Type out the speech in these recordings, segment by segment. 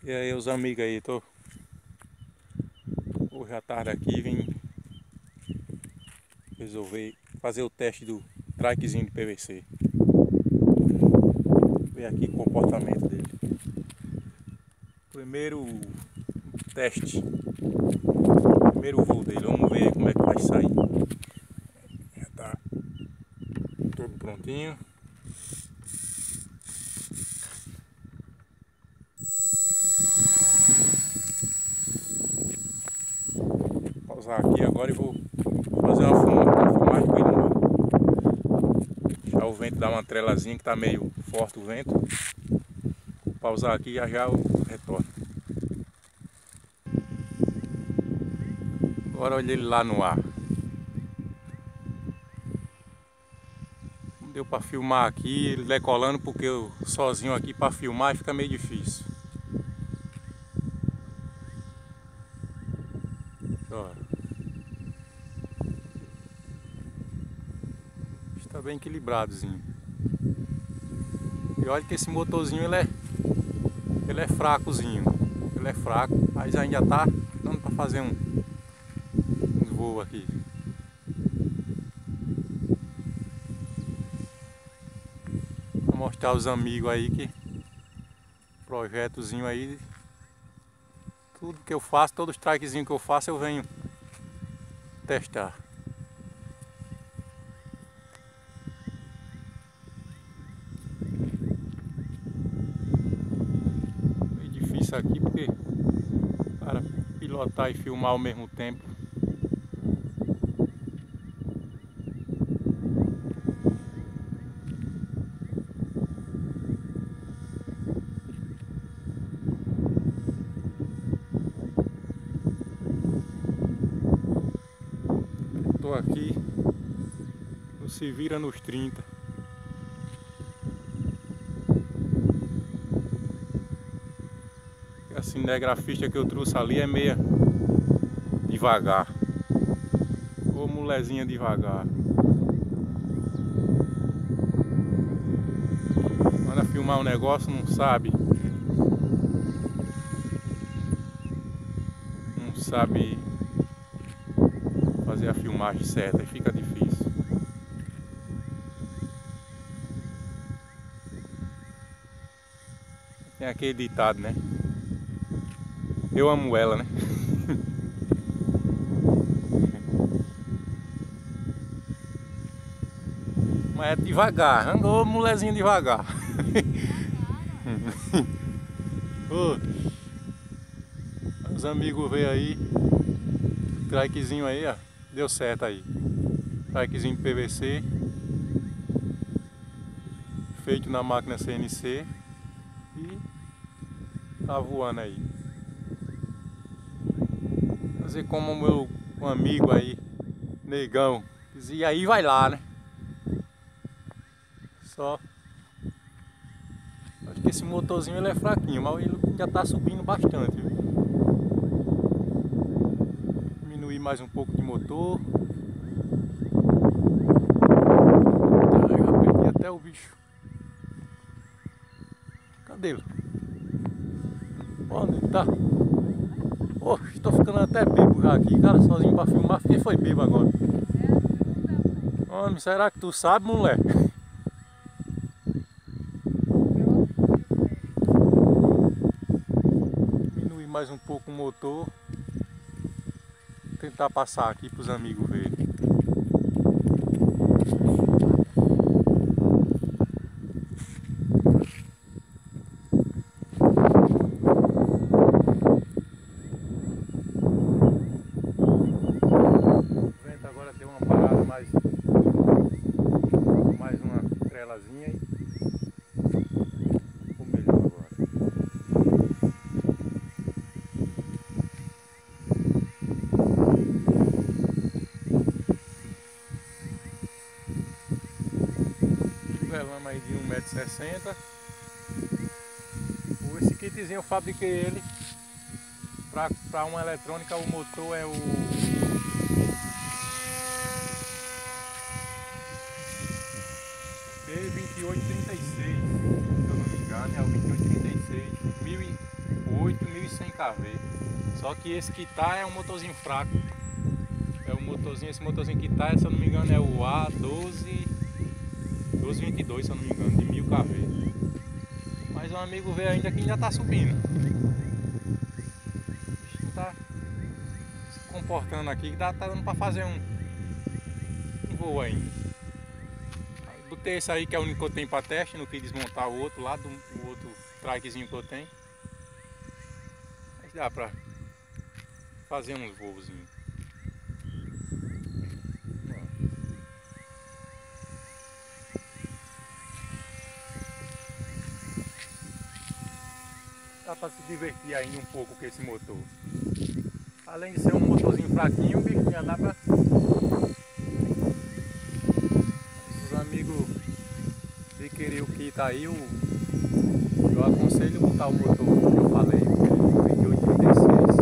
E aí os amigos aí, tô hoje à tarde aqui, vim resolver fazer o teste do trikezinho de PVC. Ver aqui o comportamento dele. Primeiro teste, primeiro voo dele, vamos ver como é que vai sair. Já tá todo prontinho. Vou pausar aqui agora e vou fazer uma filmagem com ele no ar. Já o vento dá uma trelazinha que tá meio forte o vento. Vou pausar aqui e já eu retorno. Agora olha ele lá no ar. Não deu para filmar aqui, ele decolando, porque eu sozinho aqui para filmar fica meio difícil. Ó. Está bem equilibradozinho. E olha que esse motorzinho ele é fracozinho. Ele é fraco, mas ainda tá dando para fazer uns voos aqui. Vou mostrar aos amigos aí que projetozinho aí, tudo que eu faço, todos os trikezinhos que eu faço eu venho testar. Meio difícil aqui porque para pilotar e filmar ao mesmo tempo. Estou aqui no Se Vira nos 30. A cinegrafista que eu trouxe ali é meia devagar. Ô molezinha devagar. Manda filmar um negócio, não sabe. Não sabe fazer a filmagem certa e fica difícil. Tem aquele ditado, né? Eu amo ela, né? Mas é devagar, andou molezinho devagar. Ô, os amigos veio aí, trikezinho aí, ó, deu certo aí. Trikezinho de PVC, feito na máquina CNC e tá voando aí. Fazer como o meu amigo aí, negão, dizia, aí vai lá, né? Só acho que esse motorzinho ele é fraquinho, mas ele já tá subindo bastante, viu? Diminuir mais um pouco de motor. Tá, eu já perdi até o bicho. Cadê ele? Onde ele tá? Oxe, tô ficando até bêbado já aqui, cara, sozinho pra filmar, fiquei foi bêbado agora. Homem, será que tu sabe, moleque? Diminuir mais um pouco o motor. Tentar passar aqui pros amigos verem. O vento agora deu uma parada mais uma trelazinha e ficou melhor agora. Velama aí de 1,60 m. Esse kitzinho eu fabriquei ele para uma eletrônica. O motor é o B2836, se eu não me engano, é o 2836 1008 kV. Só que esse que tá é um motorzinho fraco. É um motorzinho, esse motorzinho que tá, se eu não me engano, é o A1222, se eu não me engano, de 1000 kV. Mas um amigo veio ainda que ainda tá subindo. Tá se comportando aqui, que tá dando pra fazer um voo ainda. Aí botei esse aí que é o único que eu tenho pra teste, não quis desmontar o outro lá, o outro trikezinho que eu tenho. Mas dá pra fazer uns voozinhos. Dá pra se divertir ainda um pouco com esse motor. Além de ser um motorzinho fraquinho, o bicho já dá pra... Os amigos de querer o kit aí, eu aconselho botar o motor que eu falei, o 2836.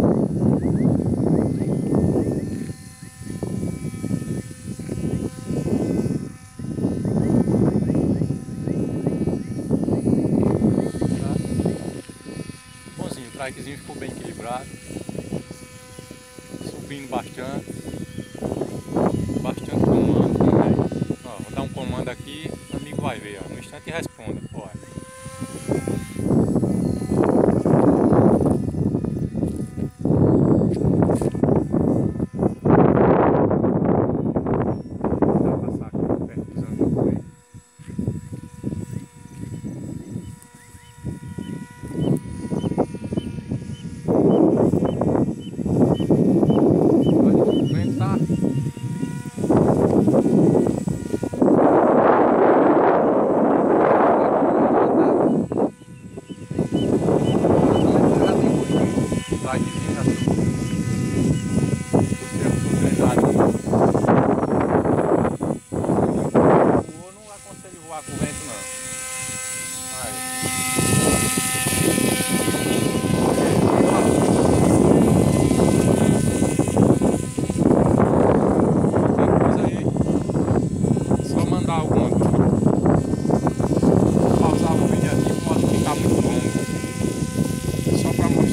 Bonzinho, o trikezinho ficou bem equilibrado, subindo bastante comando também. Ó, vou dar um comando aqui, o amigo vai ver, ó, no instante e responda. Ó. Vou passar aqui perto dos amigos aí. Olha, o vento tá...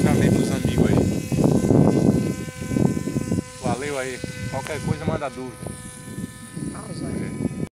Valeu aí, qualquer coisa manda dúvida.